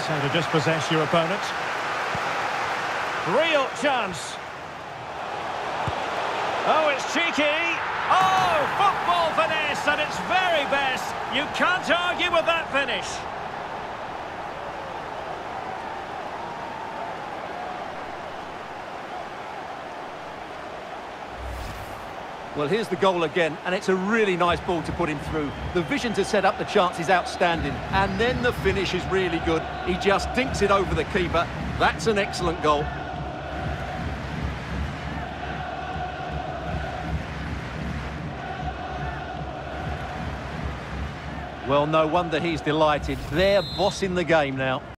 That's how to dispossess your opponent. Real chance. Oh, it's cheeky. Oh, football finesse at its very best. You can't argue with that finish. Well, here's the goal again, and it's a really nice ball to put him through. The vision to set up the chance is outstanding, and then the finish is really good. He just dinks it over the keeper. That's an excellent goal. Well, no wonder he's delighted. They're bossing the game now.